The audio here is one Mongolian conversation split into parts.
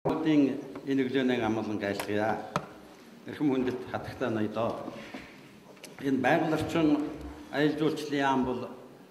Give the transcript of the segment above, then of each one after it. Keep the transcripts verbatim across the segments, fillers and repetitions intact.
Монголын энэ өглөөний амгалан гайлгая. Эрхэм хүндэт хатагтай ноёдоо. Энэ байгаль орчин аялал жуулчлалын яам бол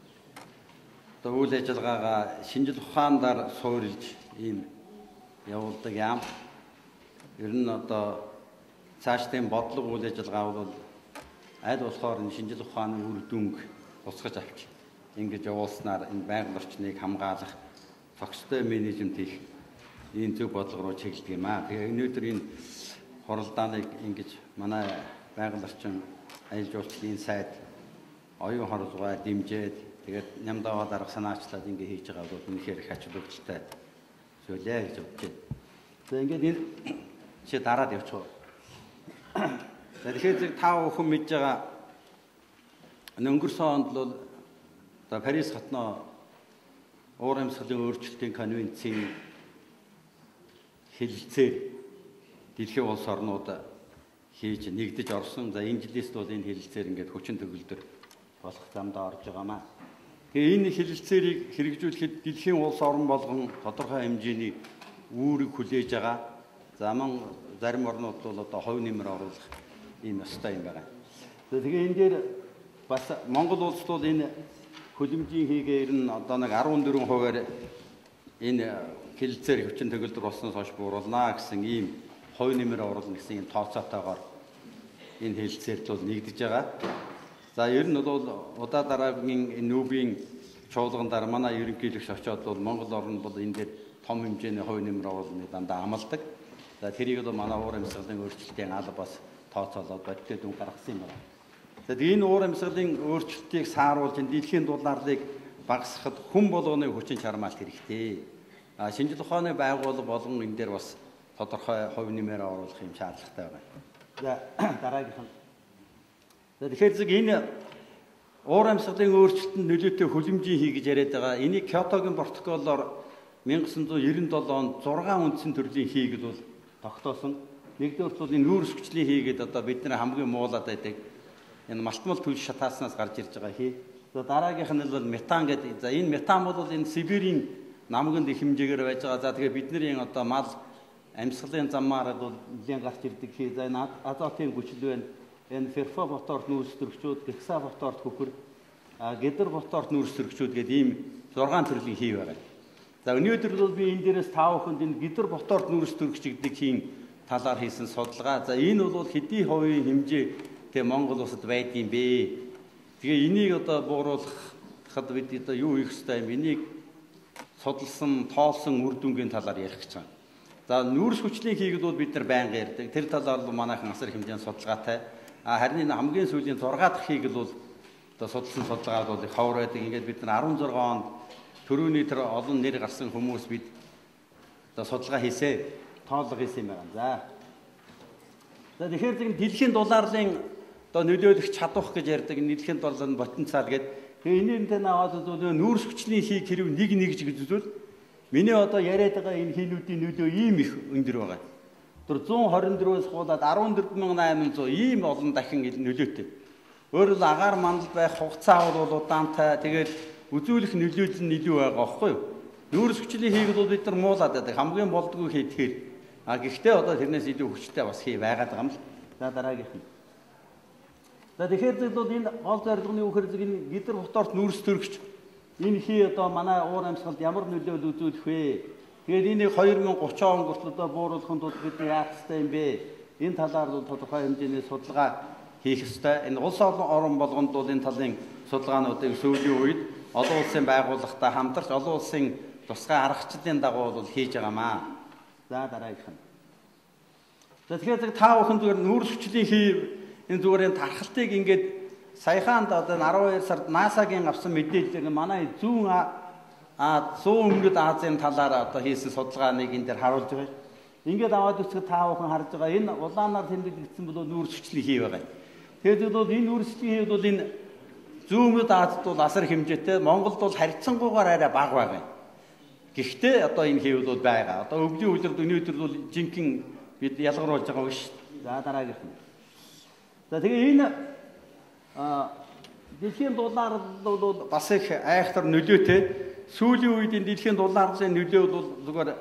одоо үйл ажиллагаагаа шинжил ухаанаар суурилж ийм явуулдаг яам. Ер нь одоо цаашдын бодлого үйл ажиллагаа бол аль болохоор энэ шинжил ухааны үр дүнг тусгаж авч ингэж явуулснаар энэ байгаль орчныг хамгаалах тогтвортой менежмент хийх ийм зөв бодлого руу чиглэдэг юм аа. Тэгээ өнөөдөр энэ хуралдааныг ингэж манай байгаль орчин аялал жуулчлалын сайд оюун хоролгоо дэмжиж тэгээд нямдаваа дарга санаачлаад ингэ хийж байгаа бол үнэхээр их ач холбогдолтой зүйлээ гэж бодож байна. За ингээд энэ чи дараад явчихв. Тэгэхээр та бүхэн мэдж байгаа өнгөрсөн онд бол одоо Парис хотноо уур амьсгалын өөрчлөлтийн конвенцийн хэлэлцээр дэлхийн улс орнууд хийж нэгдэж орсон. За энэ жилээс бол энэ хэлэлцээр ингээд хүчин төгөлдөр болох замдаа орж байгаамаа. Тэгээ энэ хэлэлцээрийг хэрэгжүүлэхэд дэлхийн улс орн болгон тодорхой хэмжээний үүрэг хүлээж байгаа. За мөн зарим орнууд бол одоо хувь нэмэр оруулах ийм ёстой юм байна. Тэгээ энэ дээр бас Монгол улс бол энэ хөлөмжийн хийгээр нь одоо нэг арван дөрвөн хувиар энэ хэлэлцээр хүчин төгөлдөр болсноос хойш бууруулнаа гэсэн ийм хувь нэмэр оруулна гэсэн ийм тооцоотойгоор энэ хэлэлцээрд бол нэгдэж байгаа. За ер нь бол удаа дараагийн нүүбийн чуулгандар манай ерөнхийлөгч очоод бол Монгол орн бол энэ дээр том хэмжээний хувь нэмэр оруулныг дандаа амладаг. За тэрийг бол манай уур амьсгалын өөрчлөлтийн алба бас тооцоолоод бодит дүн гаргасан юм байна. За энэ уур амьсгалын өөрчлөлтийг сааруулж дэлхийн дулаарлыг багасгахад хүн болгоны хүчин чармаалт хэрэгтэй. А шинжил ухааны байгууллага болгон энэ дээр бас тодорхой хувь нэмээр оруулах юм шаардлагатай байна. За дараагийнх нь. За тэгэхээр зөв энэ уур амьсгалын өөрчлөлтөнд нөлөөтэй хөлөмжийн хий гэж яриад байгаа. Энийг Киотогийн протоколоор 천구 девяносто seven онд зургаан үндсэн төрлийн хийг бол тогтоосон. Нэгдүгээр бол энэ нүүрс хүчлийн хийгээд одоо бид нар хамгийн муулаад байдаг. Энэ малтмал түлш шатааснаас гарч ирж байгаа хий. За дараагийнх нь бол метан гэдэг. За энэ метан бол энэ Сибирийн намганд их хэмжээгээр байж байгаа. За тэгээ бидний одоо мал амьсгалын замаар бол нэлийн гарч ирдэг хий. За энэ азотын хүчил байна. Энэ ферфо моторт нүүрс төрөгчүүд, гекса моторт хөхөр, гэдэр моторт нүүрс төрөгчүүд гэдэг ийм зургаан төрлийн хий байгаа. За өнөөдөр бол би энэ дээрээс тав хүнд энэ гэдэр моторт нүүрс төрөгч гэдэг хийн талаар хийсэн судалгаа. За энэ бол хэдий хувийн хэмжээ тэг Монгол улсад байдгийн бэ. Тэгээ энийг одоо бууруулахад бид одоо юу хийх ёстой юм? Энийг судалсан, тоолсон үр дүнгийн талаар ярих гэж байна. За нүүрс хүчлийн хийгээд бол бид нар байнга ярьдаг. Тэр талаар бол манайхан асар хэмжээний судалгаатай. А харин энэ хамгийн сүүлийн зураг дахь хийгээд бол одоо судалсан судалгаад бол их ховор байдаг. Ингээд бид нар арван зургаан онд төрөүний тэр олон нэр гарсан хүмүүс бид одоо судалгаа хийсэ, тоолго хийсэн юм байна. За. За тэгэхээр зөв дэлхийн дулаарлын одоо нөлөөлөх чадвах гэж ярьдаг дэлхийн дулаалын потенциал гэдэг. Тэгээ энэний наваад бол нүүрс хүчний хийг хэрэг нэг нэгж гэж үзвэл миний одоо яриад байгаа энэ хийлүүдийн нөлөө ийм их өндөр байгаа. Тэр one twenty-four-өөс хуулаад fourteen thousand eight hundred ийм олон дахин нөлөөтэй. Өөрөөр хэл агаар мандал байх хугацаа бол удаантай. Тэгээд үзүүлэх нөлөөлөл нь илүү байгаа байхгүй юу? Нүүрс хүчний хийг бол бид нар муулаад байдаг. Хамгийн болдгоо хийхээр. А гэхдээ одоо тэрнээс илүү хүчтэй бас хий байгаад байгаа юм л. За дараагийнх нь. За тэгэхээр бол энэ гол зорилгын үхэр зэрэг энэ гэдэр моторт нүүрс төрөгч энэ хий одоо манай уур амьсгалд ямар нөлөөлөл үзүүлэх вэ? Тэгээд энийг twenty thirty он хүртэл одоо бууруулахын тулд бид яах ёстой юм бэ? Энэ талаар бол тодорхой хэмжээний судалгаа хийх ёстой. Энэ улс орн болгонд бол энэ талын судалгаануудыг сүүлийн үед олон улсын байгууллагатай хамтарч олон улсын тусгай аргачлалын дагуу бол хийж байгаамаа. За дараагийнх нь. За тэгэхээр та бүхэн зүгээр нүүрс хүчлийн хий энэ зүгээр энэ тархалтыг ингээд саяхан одоо twelve сард НАСА-гийн авсан мэдээлэлээр манай зүүн а зүүн өмнөд Азийн талаар одоо хийсэн судалгааныг энэ дээр харуулж байгаа. Ингээд аваад үзэхэд та бүхэн харж байгаа энэ улаанаар тэмдэглэгдсэн бол нүүрс хүчлийн хий байгаа. Тэгээд бол энэ нүүрс хүчлийн хий бол энэ зүүн өмнөд Азид бол асар хэмжээтэй, Монголд бол харьцангуйгаар арай бага байгаа. Гэхдээ одоо энэ хий бол байгаа. Одоо өвлийн үйлрэлд өнөөдөр бол жинхэнэ бид ялгаруулж байгаа биш. За дараагийнх нь. За тэгээ энэ дэлхийн дулаар бол бас их айхтар нөлөөтэй. Сүүлийн үед энэ дэлхийн дулаарлын нөлөө бол зүгээр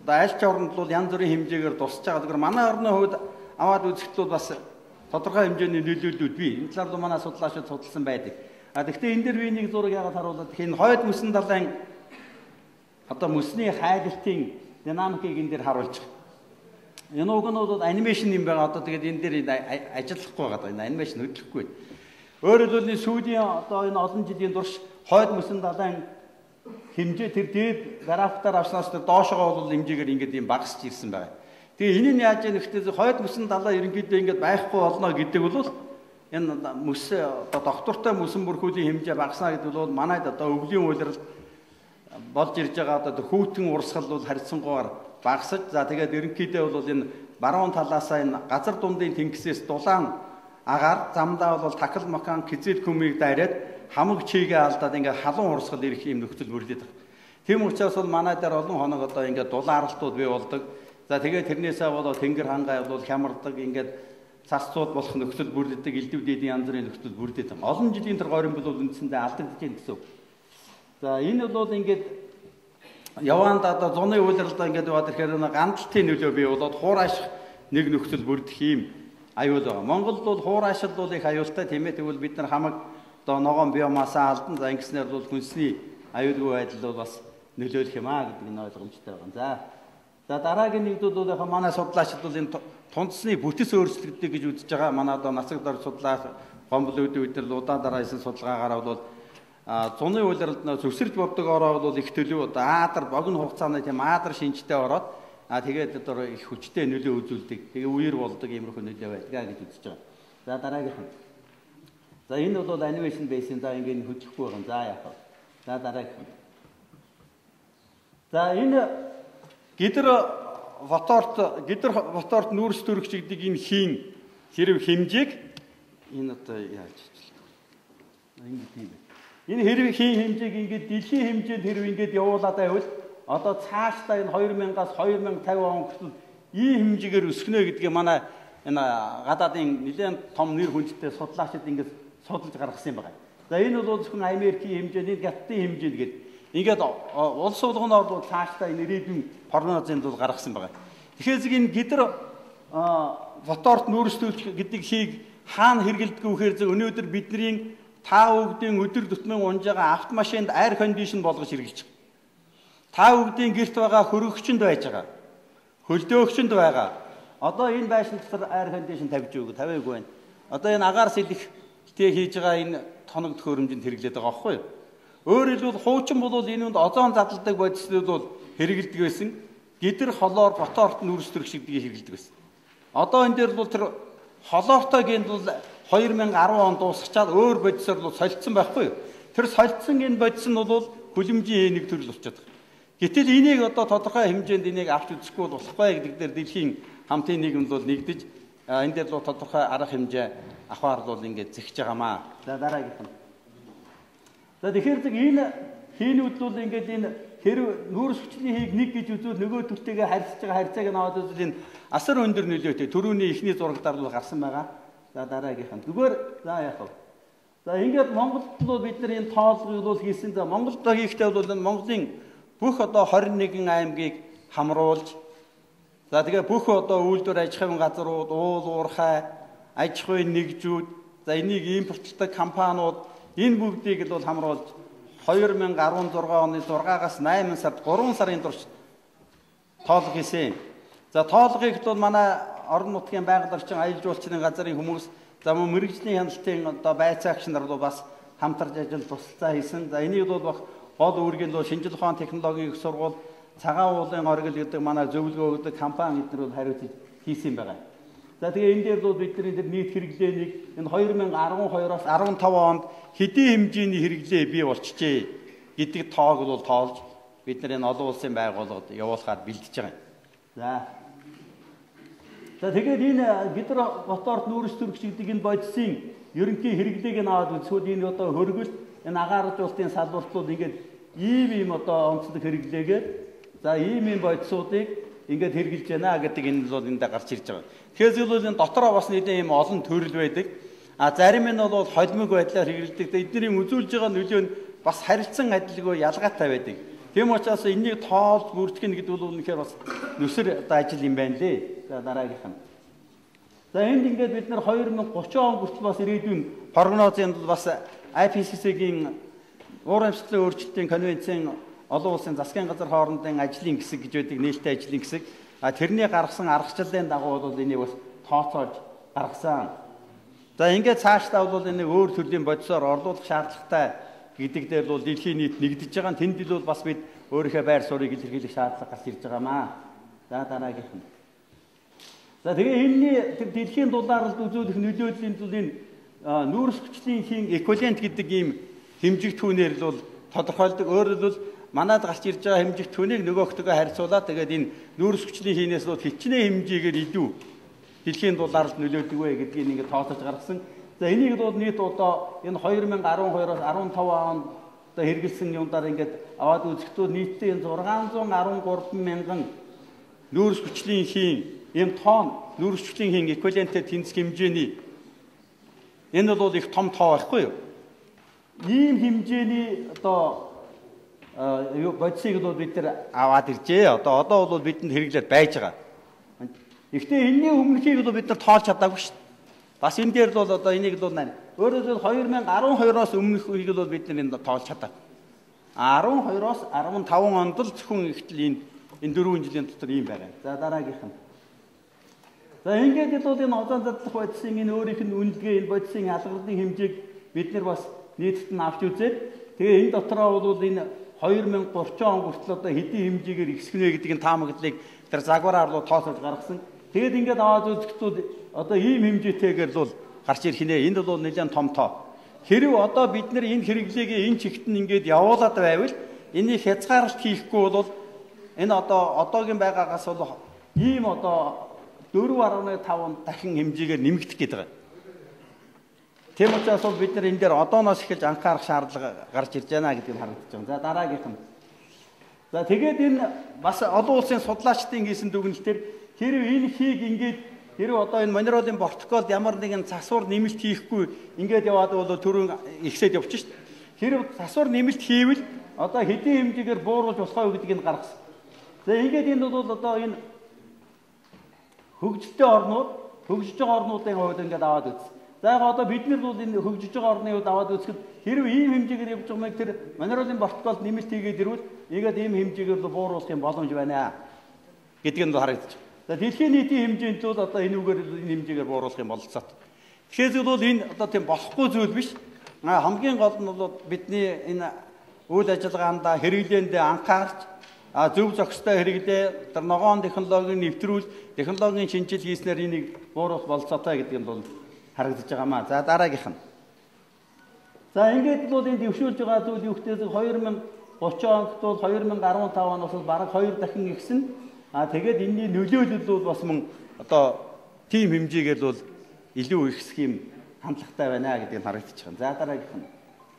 одоо аль ч орнд бол янз бүрийн хэмжээгээр тусч байгаа. Тэгэхээр манай орны хувьд аваад үзэхэд бол бас тодорхой хэмжээний нөлөөллүүд бий. Энэ талаар бол манай судлаачид судалсан байдаг. А гэхдээ энэ дэр би нэг зураг яагаад харуулад энэ хойд мөсөн далайн одоо мөсний хайлтын динамикийг энэ дэр харуулж байгаа. Энэ угнууд анимашн юм байгаа. Одоо тэгээд энэ дэр ажиллахгүй байгаа. Энэ анимашн хөдлөхгүй. Өөрөөр хэлбэл сүүлийн одоо энэ олон жилийн турш хойд мөсөн далайн хэмжээ тэр дээд графтаар авснаас доошогоо бол хэмжээгээр ингээд юм багасч ирсэн байгаа. Тэгээ энэ нь яаж яах вэ? Хойд мөсөн далаа ерөнхийдөө ингээд байхгүй болно гэдэг бол энэ мөс одоо доктортой мөсөн бүрхүүлийн хэмжээ багаснаа гэдэг бол манайд одоо өвлийн уйлрал болж ирж байгаа одоо хүүтэн урсгал бол харьцангуйгаар багасж за тэгээд ерөнхийдөө бол энэ баруун талаасаа энэ газар дундын тэнгисээс дулаан агаар замдаа бол такал макан кизэл көмийг дайраад хамаг чигээ алдаад ингээ халуун урсгал ирэх юм нөхцөл бүрдээд байна. Тийм учраас бол манай дээр олон хоног одоо ингээ дулаарлтууд бий болдог. За тэгээд тэрнээсээ болоо тэнгэр хангай бол хямардаг ингээд цасцууд болох нөхцөл бүрддэг, элдв дээдийн янз бүрийн нөхцөл бүрдээд байна. Олон жилийн турш горин бол үндсэндээ алдагдаж байна гэсэн үг. За энэ бол ингээд яваанд одоо зуны үйлрэлд ингээд яваад ирэхээр гандалтын нөлөө бий болоод хуурайших нэг нөхцөл бүрдэх юм аюул байгаа. Монголд бол хуурайшил бол их аюултай тийм ээ. Тэгвэл бид нар хамаг одоо ногоон биомасаа алдан за ингэснээр бол хүнсний аюулгүй байдал бол бас нөлөөлөх юм аа гэдэг энэ ойлгомжтой байгаа. За за дараагийн нэгдүүд бол яг манай судлаачид бол энэ тунцны бүтэц өөрчлөгддөг гэж үзэж байгаа. Манай одоо нацаг дор судлаач гомбол үүдийн үед л удаа дараа хийсэн судалгаагаар бол зуны үйлрэлд зөвсөрж боддог ороо бол их төлөв одоо аадар богино хугацааны тийм аадар шинжтэй ороод а тэгээд одоо их хүчтэй нөлөө үзүүлдэг. Тэгээ үер болдог иймэрхүү нөлөө байдаг гэж үзэж байгаа. За дараагийнх нь. За энэ бол анимашн бейсэн за ингээд хөдлөхгүй байгаа. За яах вэ? За дараагийнх нь. За энэ гидр фоторт гидр фоторт нүүрс төрөгч гэдэг энэ хийн хэрэг хэмжээг энэ одоо яаж хийчихлээ. Ингээд тийм байна. Энэ хэрэг хийн хэмжээг ингээд дэлхийн хэмжээнд хэрэг ингээд явуулаад байвал одоо цаашдаа энэ хоёр мянгаас хоёр мянга тавин он хүртэл ийм хэмжээгээр өсгөнө гэдгийг манай энэ гадаадын нэлээд том нэр хүндтэй судлаачид ингээд судалж гаргасан юм байна. За энэ бол зөвхөн Америкийн хэмжээний гаттын хэмжээ гэдэг. Ингээд улс болгоноор бол цаашдаа энэ ирээдүйн прогнозыг бол гаргасан байна. Тэгэхээр энэ гидр фоторт нүүрстүүлэх гэдэг хийг хаана хэрэгэлдэг вэ гэхээр өнөөдөр бидний та бүгдийн өдөр тутмын унж байгаа автомашинд air condition болгож хэрэгжилж байгаа. Та бүгдийн гэрт байгаа хөрөгчөнд байж байгаа. Хөлдөөгчөнд байгаа. Одоо энэ байшин дотор air condition тавьж өгөө, тавиагүй байна. Одоо энэ агаар сэлэхтэй хийж байгаа энэ тоног төхөөрөмжөнд хэрэглээд байгаа байхгүй юу? Өөрөөр хэлбэл хуучин бол энэ үнд озон задалдаг бодисууд бол хэрэгэлдэг байсан. Гидр холоор фоторт нүүрс төрөх шиг dige хэрэгэлдэг байсан. Одоо энэ дээр бол тэр холоортой гэнэ бол хоёр мянга арван он дуусчаад өөр бодисоор бол солилцсон байхгүй юу? Тэр солилцсон энэ бодис нь бол хүлэмжийн нэг төрөл болчиход байна. Гэтэл энийг одоо тодорхой хэмжээнд энийг авч үзэхгүй болохгүй гэдэг дээр дэлхийн хамтын нийгэмд бол нэгдэж энэ дээр бол тодорхой арга хэмжээ авахар бол ингээд зэгж байгаамаа. За дараагийнх нь. За тэгэхээр зөв энэ хийнүүд бол ингээд энэ хэрэг нүүрс хүчний хийг нэг гэж үзвэл нөгөө төртэйгээ харьцаж байгаа харьцааг нь аваад үзвэл энэ асар өндөр нөлөөтэй төрөүний ихний зурагтаар бол гарсан байгаа. За дараагийнх нь. Зүгээр за яах вэ? За ингээд Монголд бол бид нар энэ тоолгыг бол хийсэн. За Монголд хийхдээ бол Монголын бүх одоо хорин нэгэн аймгийг хамруулж за тэгээ бүх одоо үйлдвэр аж ахуйн газрууд, уул уурхай, аж ахуйн нэгжүүд, за энийг импортлдог компаниуд энэ бүгдийг л бол хамруулж хоёр мянга арван зургаан оны зургаагаас найман сард гурван сарын турш тоолго хийсэн. За тоолгыг бол манай орон нутгийн байгаль орчин аялал жуулчлалын газрын хүмүүс за мөн мэрэгжлийн хяналтын одоо байцаагч нар бол бас хамтарч ажил тусалцаа хийсэн. За энийг бол гол үүргийн бол шинжлэх ухааны технологийн их сургууль, цагаан уулын оргил гэдэг манай зөвлөгөө өгдөг компани эдгээр бол хариуцж хийсэн байгаа. За тэгээ энэ дээр бол бидний тэр нийт хэрэглээнийг энэ хоёр мянга арван хоёроос арван таван онд хэдийн хэмжээний хэрэглээ бий болчихжээ гэдэг тоог бол тоолж бид нар энэ олон улсын байгууллагад явуулахаар бэлдэж байгаа юм. За. За тэгээд энэ гидр фоторт нүүрс төрөгч гэдэг энэ бодисын ерөнхий хэрэглээг нь аваад үзвэл энэ одоо хөргөл энэ агааруулалтын салбартууд ингээд ийм ийм одоо онцлог хэрэглээгээд за ийм ийм бодисуудыг ингээд хэрэгжилж байна гэдэг энэ бол энд гарч ирж байгаа. Тэгэхээр зөвлөл энэ дотроо бас нэгэн ийм олон төрөл байдаг. А зарим нь бол холимог байдлаар хэрэглэдэг. Эдний үзүүлж байгаа нөлөө нь бас харилцан адилгүй ялгаатай байдаг. Тийм учраас энэнийг тоолж бүртгэх гэдэг бол үнэхээр бас нүсэр одоо ажил юм байна лээ. За дараагийнх нь. За энд ингээд бид нэр two thousand thirty он хүртэл бас ирээдүйн прогнозын бас I P C C-гийн уур амьсгалын өөрчлөлтийн конвенцийн олон улсын засгийн газар хоорондын ажлын хэсэг гэж байдаг нээлттэй ажлын хэсэг. А тэрний гаргасан аргачлалын дагуу бол энийг бас тооцоолж гаргасан. За ингээд цаашдаа бол энэ өөр төрлийн бодисоор орлуулах шаардлагатай гэдэг дээр бол дэлхийн нийт нэгдэж байгаа. Тэнд л бол бас бид өөрийнхөө байр суурийг илэрхийлэх шаардлага гарч ирж байгаамаа. За дараагийнх нь. За тэгээ энэний тэр дэлхийн дулаарлалд үзүүлэх нөлөөллийн зүйл энэ нүүрс хүчлийн хийн эквивалент гэдэг ийм хэмжигдэхүүнээр л бол тодорхойлдог. Өөрөөр хэлбэл манад гарч ирж байгаа хэмжигдэхүүнийг нөгөөхтөгөө харьцуулаад тэгээд энэ нүүрс хүчлийн хийнээс бол хичнээн хэмжээгээр илүү дэлхийн дулаарлалд нөлөөдөг вэ гэдгийг ингээд тооцоолж гаргасан. За энийг бол нийт одоо энэ two thousand twelve-оос fifteen онд одоо хэрэгэлсэн юмдаар ингээд аваад үзэхдээ нийтдээ энэ six hundred thirteen мянган нүүрс хүчлийн хийн ийм тоон нүүрс хүчлийн хийн эквиваленттэй тэнцэх хэмжээний энэ бол их том тоо байхгүй юу? Ийм хэмжээний одоо юу бодисыг бол бид нар аваад иржээ. Одоо одоо бол бидэнд хэрэглээд байж байгаа. Гэхдээ энэний өмнөхийг бол бид нар тоолж чадаагүй шүү дээ. Бас энэ дээр бол одоо энийг бол наа. Өөрөөр хэлбэл two thousand twelve-оос өмнөхийг бол бид нар энэ тоолж чадаагүй. twelve-оос fifteen онд л зөвхөн ихтэл энэ энэ дөрвөн жилийн дотор ийм байгаа. За дараагийнх нь. За ингээд бол энэ олон задлах бодисын энэ өөрийнх нь үнэлгээ энэ бодисын алгарлын хэмжээг бид нар бас нийтэд нь авч үзээд тэгээ энэ дотроо бол энэ two thousand thirty он хүртэл одоо хэдийн хэмжээгээр ихсгэнэ гэдэг энэ таамаглалыг тэр загвараар руу тооцоолж гаргасан. Тэгээд ингээд аваад үзэхдээ одоо ийм хэмжээтэйгээр л гарч ирэх нэ. Энэ бол нэлээд том тоо. Хэрв одоо бид нар энэ хэрэглээг энэ чигт нь ингээд явуулаад байвал энийг хязгаарлалт хийхгүй бол энэ одоо одоогийн байгаагаас бол ийм одоо four point five дахин хэмжээгээр нэмэгдэх гэдэг байна. Тийм учраас бол бид нар энэ дээр одооноос эхэлж анхаарах шаардлага гарч ирж байна гэдгийг харагдаж байна. За дараагийнх нь. За тэгээд энэ бас олон улсын судлаачдын хийсэн дүгнэлтээр хэрв энэ хийг ингээд хэрв одоо энэ Монреалийн протоколд ямар нэгэн засвар нэмэлт хийхгүй ингээд яваад бол түрүүн ихсээд явчих шүү дээ. Хэрв засвар нэмэлт хийвэл одоо хэдийн хэмжээгээр бууруулж болох вэ гэдгийг гаргасан. За ингээд энэ бол одоо энэ хөгжилтэй орнууд, хөгжиж байгаа орнуудын хувьд ингээд аваад үзсэн. За яг одоо бид нар бол энэ хөгжиж байгаа орны хувьд аваад үзэхэд хэрв ийм хэмжээгээр явж байгаа юм тэр Монреалийн протоколд нэмэлт хийгээд ирвэл ингээд ийм хэмжээгээр л бууруулах юм боломж байна гэдгийг нь харагдаж байна. За дэлхийн нийтийн хэмжээнд бол одоо энэ үгээр энэ хэмжээгээр бууруулах юм бололцоод. Тэгэхээр бол энэ одоо тийм болохгүй зүйл биш. Хамгийн гол нь бол бидний энэ үйл ажиллагаанд хэрэглээндээ анхаарч зөв зохистой хэрэглээ, тэр ногоон технологиг нэвтрүүл, технологийн шинжил хийснээр энийг бууруулах бололцоотой гэдэг нь бол харагдаж байгаамаа. За дараагийнх нь. За ингээд бол энэ дэвшүүлж байгаа зүйл юу гэхтэй two thousand thirty онд бол two thousand fifteen оноос бараг two дахин ихсэн. А тэгээд энэний нөлөөлөл бол бас мөн одоо тим хэмжээгээр бол илүү ихсэх юм хандлагатай байна гэдгийг харагдаж байна. За дараагийнх нь.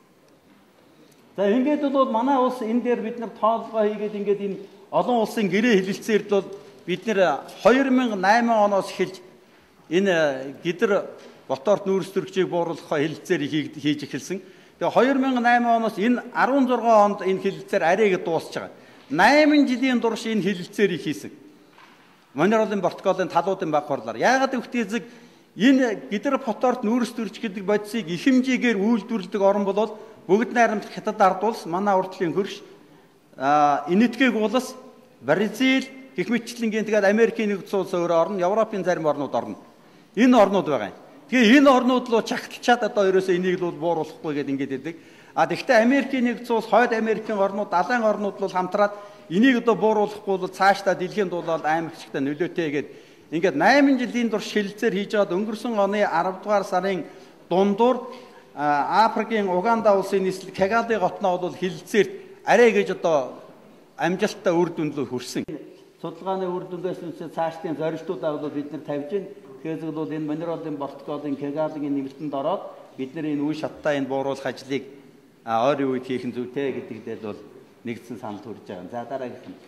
За ингээд бол манай улс энэ дээр бид нар тоолгоо хийгээд ингээд энэ олон улсын гэрээ хэлэлцээр бол бид нэр two thousand eight оноос эхэлж энэ гидэр боторт нүүрс төрөгчийг бууруулахаа хэлэлцээр хийж эхэлсэн. Тэгээ two thousand eight оноос энэ sixteen онд энэ хэлэлцээр арайг дуусч байгаа. eight жилийн турш энэ хэлэлцээрийг хийсэн. Монреалийн протоколын талуудын баг хурлаар. Яагаад гэвэл энэ гидэр боторт нүүрс төрч гэдэг бодисыг их хэмжээгээр үйлдвэрлэдэг орн бол бүгд найрамдах Хятад ард улс, манай урдлын хөрш, энэтхэг улс, Бразил, гэх мэтчлэнгийн тэгээд Америкийн нэгдсэн улс өөр орно, Европын зарим орнууд орно. Энэ орнууд байгаа юм. Тэгээ энэ орнууд руу чагталчаад одоо ерөөсөө энийг л бууруулахгүй гэдэг ингээд байдаг. А тэгэхдээ Америкийн нэгдсэн улс, хойд Америкийн орнууд, далайн орнууд бол хамтраад энийг одоо бууруулахгүй бол цаашдаа дэлхийн дулаалд амар хэцтэй нөлөөтэй гэдэг. Ингээд eight жилийн турш хэлэлцээр хийж аваад өнгөрсөн оны ten дугаар сарын дундуур Африкийн Уганда улсын нийслэл Кигаали готноо бол хэлэлцээрт арай гэж одоо амжилттай үр дүнлөө хүрсэн. Судалгааны үр дүндээс нь цаашдын зорилтуудаа бол бид нар тавьж байна. Тэгэхээр бол энэ Монреалийн протоколын Кигаалигийн нэмэлтэнд ороод бид нар энэ үе шаттай энэ бууруулах ажлыг ойрын үед хийх нь зүйтэй гэдэг дээр бол нэгдсэн санал төрж байгаа. За дараагийнх нь.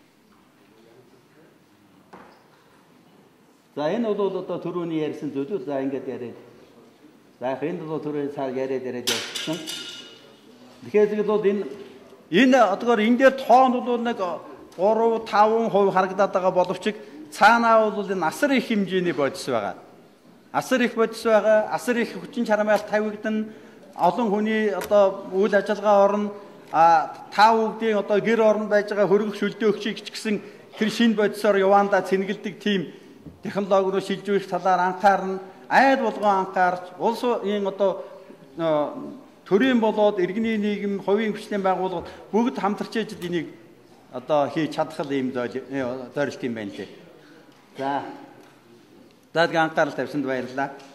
За энэ бол одоо түрүүний ярьсан зүйл. За ингээд яриад. За энд бол түрүүний цаар яриад яриад явсан. Тэгэхээр бол энэ Энэ одоогоор энэ дээр тоон бол нэг гурав таван хувь харагдаад байгаа боловч цаанаа бол энэ асар их хэмжээний бодис байгаа. Асар их бодис байгаа, асар их хүчин чармайл тавигдана, олон хүний одоо үйл ажиллагаа орно, а тав үгдийн одоо гэр орон байж байгаа хөргөх шүлдэөгчийг ч гэсэн тэр шинэ бодисоор яваандаа цэнгэлдэг тийм технологи руу шилжүүлэх талаар анхаарна, айд болгон анхаарч улсын одоо төрийн болоод иргэний нийгэм, хувийн хүчний байгууллагууд бүгд хамтарч ээж энийг одоо хийж чадах юм зорилт юм байна лээ. За. Даадгийн анхаарал тавьсанд баярлалаа.